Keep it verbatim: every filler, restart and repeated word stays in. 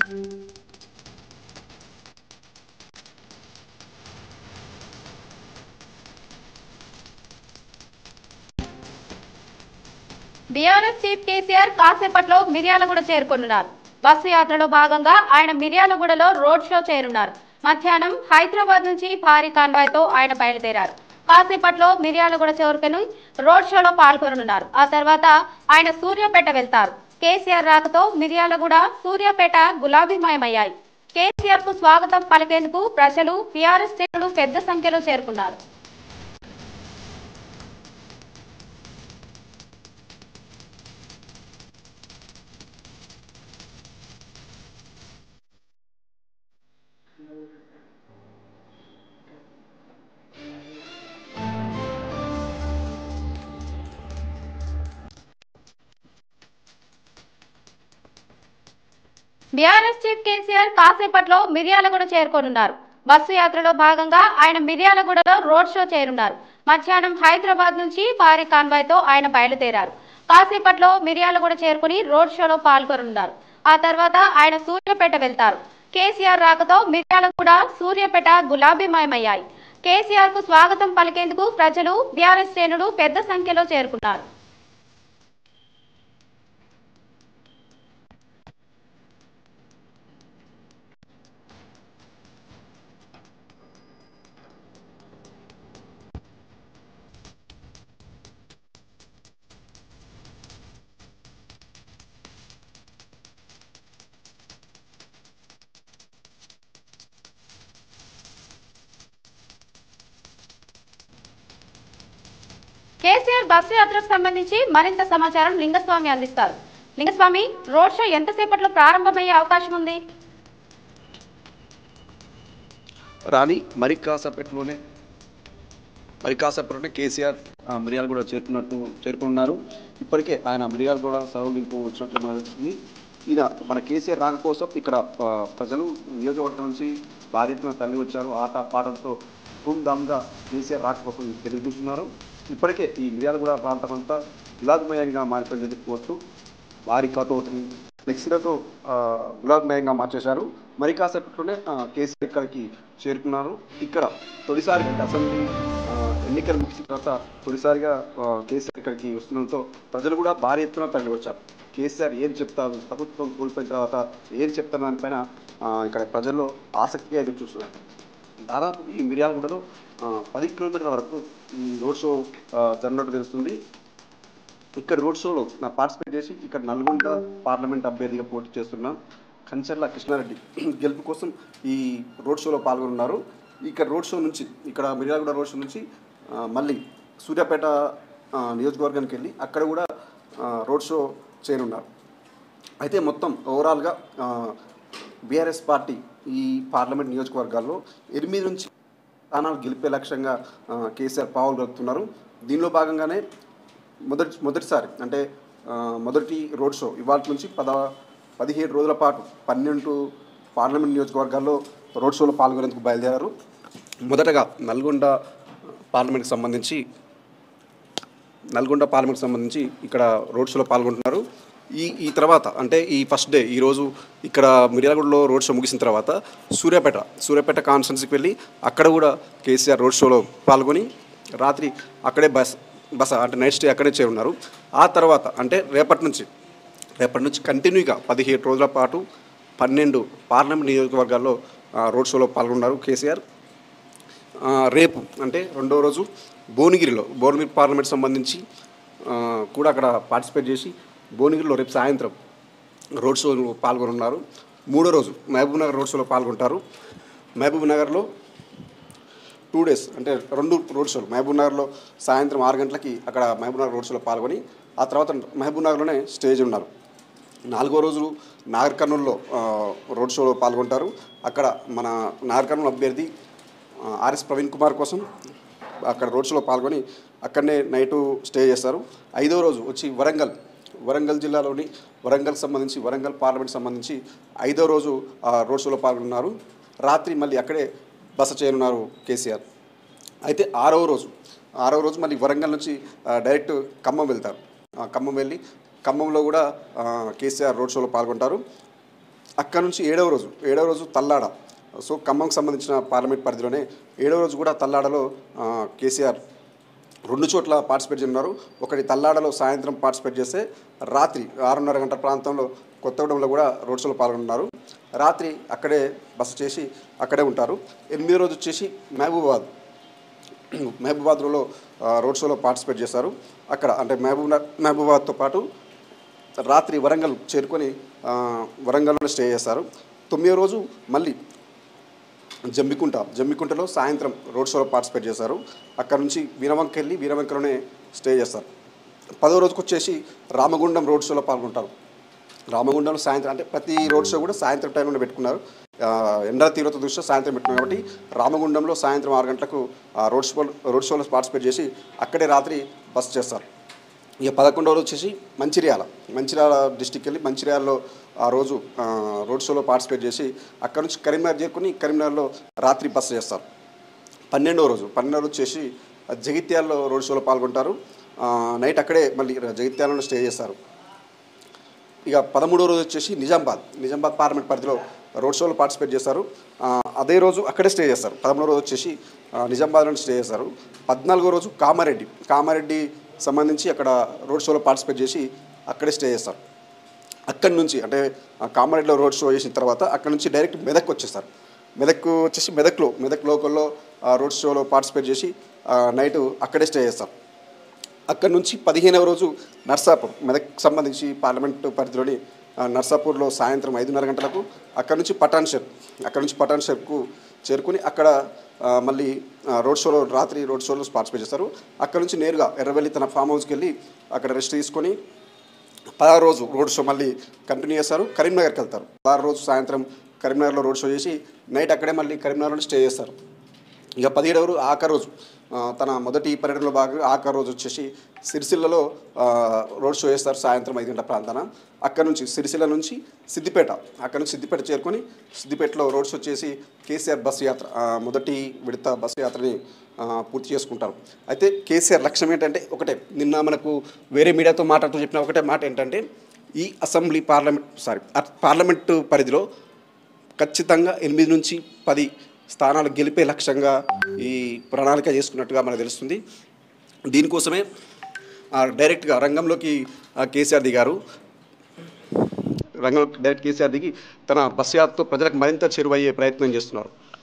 BRS chief KCR కాసేపట్లో మిర్యాలగూడ చేరుకున్నారు. Bus యాత్రలో భాగంగా ఆయన మిర్యాలగూడలో రోడ్ షో చేరున్నారు. మధ్యాహ్నం హైదరాబాద్ నుంచి భారీ కాన్వాయ్తో ఆయన బయలుదేరారు. కాసేపట్లో మిర్యాలగూడ చేరుకుని రోడ్ షోలో పాల్గొననున్నారు. ఆ తర్వాత ఆయన సూర్యాపేట వెళ్తారు. కేసీఆర్ రాకతో మిర్యాలగూడ, సూర్యాపేట గులాబీమయమయ్యాయి. కేసీఆర్ కు స్వాగతం పలికేందుకు ప్రజలు, బీఆర్ఎస్ శ్రేణులు పెద్ద సంఖ్యలో చేరుకున్నారు. బీఆర్ఎస్ చీఫ్ కేసీఆర్ కాసేపట్లో మిర్యాలగూడ చేరుకోనున్నారు. బస్సు యాత్రలో భాగంగా ఆయన మిర్యాలగూడలో రోడ్ షో చేరున్నారు. మధ్యాహ్నం హైదరాబాద్ నుంచి భారీ కాన్వాయ్తో ఆయన బయలుదేరారు. కాసేపట్లో మిర్యాలగూడ చేరుకుని రోడ్ షోలో పాల్గొననున్నారు. ఆ తర్వాత ఆయన సూర్యాపేట వెళ్తారు. కేసీఆర్ రాకతో మిర్యాలగూడ, సూర్యాపేట గులాబీమయమయ్యాయి. కేసీఆర్ కు స్వాగతం పలికేందుకు ప్రజలు, బీఆర్ఎస్ శ్రేణులు పెద్ద సంఖ్యలో చేరుకున్నారు. కేసీఆర్ బస్సు యాత్రకు సంబంధించి మరింత సమాచారం లింగస్వామి అందిస్తారు. లింగస్వామి, రోడ్ షో ఎంతసేపట్లో ప్రారంభమయ్యే అవకాశం ఉంది? రాణి, మరి కాసేపట్లోనే మరి కాసేపట్లోనే కేసీఆర్ మిర్యాలగూడ చేరుకున్నట్టు చేరుకున్నారు. ఇప్పటికే ఆయన మిర్యాలగూడ సరౌండింగ్కు వచ్చినట్టు తెలుస్తుంది. ఈయన మన కేసీఆర్ రాక కోసం ఇక్కడ ప్రజలు నియోజకవర్గం నుంచి భారీ ఎత్తున తరలి వచ్చారు. ఆట పాటలతో ధూమ్ధామ్గా కేసీఆర్ రాక కోసం ఎదురు చూస్తున్నారు. ఇప్పటికే ఈ మిర్యాలగూడ ప్రాంతం అంతా గులాబీమయంగా మారిపోయిందని చెప్పుకోవచ్చు. భారీ కటౌట్ని, ఫ్లెక్సీలతో గులాబీమయంగా మార్చేశారు. మరి కాసేపట్లోనే కేసీఆర్ ఇక్కడికి చేరుకున్నారు. ఇక్కడ తొలిసారిగా అసెంబ్లీ ఎన్నికలు ముగిసిన తర్వాత తొలిసారిగా కేసీఆర్ ఇక్కడికి వస్తుండడంతో ప్రజలు కూడా భారీ ఎత్తున తరలి వచ్చారు. కేసీఆర్ ఏం చెప్తారు, ప్రభుత్వం కోల్పోయిన తర్వాత ఏం చెప్తారు దానిపైన ఇక్కడ ప్రజల్లో ఆసక్తిగా ఎదురు చూస్తున్నారు. దాదాపు ఈ మిర్యాలగూడలో పది కిలోమీటర్ల వరకు ఈ రోడ్ షో జరిగినట్టు తెలుస్తుంది. ఇక్కడ రోడ్ షోలో నా పార్టిసిపేట్ చేసి ఇక్కడ నల్గొండ పార్లమెంట్ అభ్యర్థిగా పోటీ చేస్తున్న కంచర్ల కృష్ణారెడ్డి గెలుపు కోసం ఈ రోడ్ షోలో పాల్గొన్నారు. ఇక్కడ రోడ్ షో నుంచి ఇక్కడ మిర్యాలగూడ రోడ్ షో నుంచి మళ్ళీ సూర్యాపేట నియోజకవర్గానికి వెళ్ళి అక్కడ కూడా రోడ్ షో చేయనున్నారు. అయితే మొత్తం ఓవరాల్గా బీఆర్ఎస్ పార్టీ ఈ పార్లమెంట్ నియోజకవర్గాల్లో ఎనిమిది నుంచి స్థానాలు గెలిపే లక్ష్యంగా కేసీఆర్ పావులు గడుపుతున్నారు. దీనిలో భాగంగానే మొదటి మొదటిసారి అంటే మొదటి రోడ్ షో ఇవాళ నుంచి పద పదిహేడు రోజుల పాటు పన్నెండు పార్లమెంట్ నియోజకవర్గాల్లో రోడ్ షోలో పాల్గొనేందుకు బయలుదేరారు. మొదటగా నల్గొండ పార్లమెంట్కి సంబంధించి నల్గొండ పార్లమెంట్కి సంబంధించి ఇక్కడ రోడ్ షోలో పాల్గొంటున్నారు. ఈ ఈ తర్వాత అంటే ఈ ఫస్ట్ డే ఈరోజు ఇక్కడ మిర్యాలగూడలో రోడ్ షో ముగిసిన తర్వాత సూర్యాపేట సూర్యాపేట కాన్స్టిట్యున్సీకి వెళ్ళి అక్కడ కూడా కేసీఆర్ రోడ్ షోలో పాల్గొని రాత్రి అక్కడే బస్ బస అంటే నైట్ స్టే అక్కడే చేరున్నారు. ఆ తర్వాత అంటే రేపటి నుంచి రేపటి నుంచి కంటిన్యూగా పదిహేడు రోజుల పాటు పన్నెండు పార్లమెంట్ నియోజకవర్గాల్లో రోడ్ షోలో పాల్గొన్నారు కేసీఆర్. రేపు అంటే రెండో రోజు భువనగిరిలో భువనగిరి పార్లమెంట్ సంబంధించి కూడా అక్కడ పార్టిసిపేట్ చేసి భువనగిరిలో రేపు సాయంత్రం రోడ్ షోలో పాల్గొనున్నారు. మూడో రోజు మహబూబ్ నగర్ రోడ్ షోలో పాల్గొంటారు. మహబూబ్ నగర్లో టూ డేస్ అంటే రెండు రోడ్ షోలు మహబూబ్ నగర్లో సాయంత్రం ఆరు గంటలకి అక్కడ మహబూబ్ నగర్ రోడ్ షోలో పాల్గొని ఆ తర్వాత మహబూబ్ నగర్లోనే స్టేజ్ ఉన్నారు. నాలుగో రోజు నాగర్ కర్నూలులో రోడ్ షోలో పాల్గొంటారు. అక్కడ మన నాగర్ కర్నూలు అభ్యర్థి ఆర్ఎస్ ప్రవీణ్ కుమార్ కోసం అక్కడ రోడ్ షోలో పాల్గొని అక్కడనే నైటు స్టే చేస్తారు. ఐదో రోజు వచ్చి వరంగల్ వరంగల్ జిల్లాలోని వరంగల్కి సంబంధించి వరంగల్ పార్లమెంట్ సంబంధించి ఐదో రోజు రోడ్ షోలో పాల్గొన్నారు. రాత్రి మళ్ళీ అక్కడే బస చేయనున్నారు కేసీఆర్. అయితే ఆరవ రోజు ఆరవ రోజు మళ్ళీ వరంగల్ నుంచి డైరెక్ట్ ఖమ్మం వెళ్తారు. ఖమ్మం వెళ్ళి ఖమ్మంలో కూడా కేసీఆర్ రోడ్ షోలో పాల్గొంటారు. అక్కడ నుంచి ఏడవ రోజు ఏడవ రోజు తల్లాడ, సో ఖమ్మంకి సంబంధించిన పార్లమెంట్ పరిధిలోనే ఏడవ రోజు కూడా తల్లాడలో కేసీఆర్ రెండు చోట్ల పార్టిసిపేట్ చేస్తున్నారు. ఒకటి తల్లాడలో సాయంత్రం పార్టిసిపేట్ చేస్తే రాత్రి ఆరున్నర గంటల ప్రాంతంలో కొత్తగూడెంలో కూడా రోడ్ షోలో పాల్గొన్నారు. రాత్రి అక్కడే బస చేసి అక్కడే ఉంటారు. ఎనిమిదో రోజు వచ్చేసి మహబూబాబాద్ మహబూబాబాద్లో రోడ్ షోలో పార్టిసిపేట్ చేశారు. అక్కడ అంటే మహబూబ్ మహబూబాబాద్తో పాటు రాత్రి వరంగల్ చేరుకొని వరంగల్లో స్టే చేస్తారు. తొమ్మిదో రోజు మళ్ళీ జమ్మికుంట జమ్మికుంటలో సాయంత్రం రోడ్ షోలో పార్టిసిపేట్ చేశారు. అక్కడ నుంచి వీరవంక వెళ్ళి వీరవంకలోనే స్టే చేస్తారు. పదో రోజుకి వచ్చేసి రామగుండం రోడ్ షోలో పాల్గొంటారు. రామగుండంలో సాయంత్రం అంటే ప్రతి రోడ్ షో కూడా సాయంత్రం టైంలో పెట్టుకున్నారు. ఎండల తీవ్రత దృష్ట్యా సాయంత్రం పెట్టుకున్నారు కాబట్టి రామగుండంలో సాయంత్రం ఆరు గంటలకు రోడ్ షో రోడ్ షోలో పార్టిసిపేట్ చేసి అక్కడే రాత్రి బస్ చేస్తారు. ఇక పదకొండవ రోజు వచ్చేసి మంచిర్యాల మంచిర్యాల డిస్టిక్ వెళ్ళి మంచిర్యాలలో ఆ రోజు రోడ్ షోలో పార్టిసిపేట్ చేసి అక్కడ నుంచి కరీంనగర్ చేరుకుని కరీంనగర్లో రాత్రి బస చేస్తారు. పన్నెండవ రోజు పన్నెండవ రోజు వచ్చేసి జగిత్యాలలో రోడ్ షోలో పాల్గొంటారు. నైట్ అక్కడే మళ్ళీ జగిత్యాలలో స్టే చేస్తారు. ఇక పదమూడవ రోజు వచ్చేసి నిజామాబాద్ నిజామాబాద్ పార్లమెంట్ పరిధిలో రోడ్ షోలో పార్టిసిపేట్ చేస్తారు. అదే రోజు అక్కడే స్టే చేస్తారు. పదమూడవ రోజు వచ్చేసి నిజామాబాద్లో స్టే చేస్తారు. పద్నాలుగో రోజు కామారెడ్డి కామారెడ్డి సంబంధించి అక్కడ రోడ్ షోలో పార్టిసిపేట్ చేసి అక్కడే స్టే చేస్తారు. అక్కడి నుంచి అంటే కామారెడ్డిలో రోడ్ షో చేసిన తర్వాత అక్కడ నుంచి డైరెక్ట్ మెదక్ వచ్చేస్తారు. మెదక్ వచ్చేసి మెదక్లో మెదక్ లోకల్లో రోడ్ షోలో పార్టిసిపేట్ చేసి నైట్ అక్కడే స్టే చేస్తారు. అక్కడి నుంచి పదిహేనవ రోజు నర్సాపూర్ మెదక్ సంబంధించి పార్లమెంటు పరిధిలోని నర్సాపూర్లో సాయంత్రం ఐదున్నర గంటలకు అక్కడ నుంచి పటాన్ షెర్ అక్కడ నుంచి పటాన్ షెర్కు చేరుకుని అక్కడ మళ్ళీ రోడ్ షోలో రాత్రి రోడ్ షోలో పార్టిసిపేట్ చేస్తారు. అక్కడ నుంచి నేరుగా ఎర్రవెల్లి తన ఫామ్ హౌస్కి వెళ్ళి అక్కడ రెస్ట్ తీసుకొని పదహారు రోజు రోడ్ షో మళ్ళీ కంటిన్యూ చేస్తారు. కరీంనగర్కి వెళ్తారు. పదహారు రోజు సాయంత్రం కరీంనగర్లో రోడ్ షో చేసి నైట్ అక్కడే మళ్ళీ కరీంనగర్లో స్టే చేస్తారు. ఇక పదిహేడవ రోజు ఆఖరి రోజు తన మొదటి పర్యటనలో భాగంగా ఆఖరి రోజు వచ్చేసి సిరిసిల్లలో రోడ్ షో చేస్తారు సాయంత్రం ఐదు గంటల ప్రాంతాన. అక్కడ నుంచి సిరిసిల్ల నుంచి సిద్దిపేట అక్కడ నుంచి సిద్దిపేట చేరుకొని సిద్దిపేటలో రోడ్ షో చేసి కేసీఆర్ బస్సు యాత్ర మొదటి విడత బస్సు యాత్రని పూర్తి చేసుకుంటారు. అయితే కేసీఆర్ లక్ష్యం ఏంటంటే ఒకటే, నిన్న మనకు వేరే మీడియాతో మాట్లాడుతూ చెప్పిన ఒకటే మాట ఏంటంటే ఈ అసెంబ్లీ పార్లమెంట్ సారీ పార్లమెంటు పరిధిలో ఖచ్చితంగా ఎనిమిది నుంచి పది స్థానాలు గెలిపే లక్ష్యంగా ఈ ప్రణాళిక చేసుకున్నట్టుగా మనకు తెలుస్తుంది. దీనికోసమే డైరెక్ట్గా రంగంలోకి కేసీఆర్ దిగారు. రంగంలో డైరెక్ట్ కేసీఆర్ దిగి తన బస్ యాత్రతో ప్రజలకు మరింత చేరువయ్యే ప్రయత్నం చేస్తున్నారు.